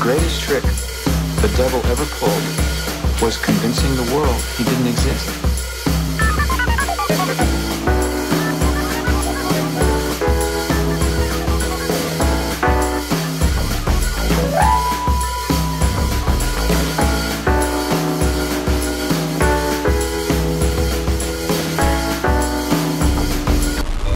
greatest trick the devil ever pulled was convincing the world he didn't exist.